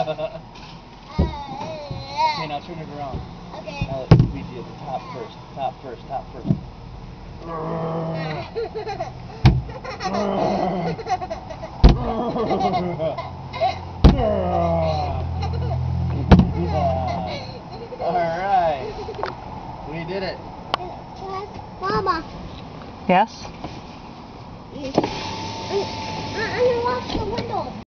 Okay, now turn it around. Okay. Now let's squeegee at the top first. Top first, top first. Alright. We did it. Mama. Yes? I'm gonna wash the window.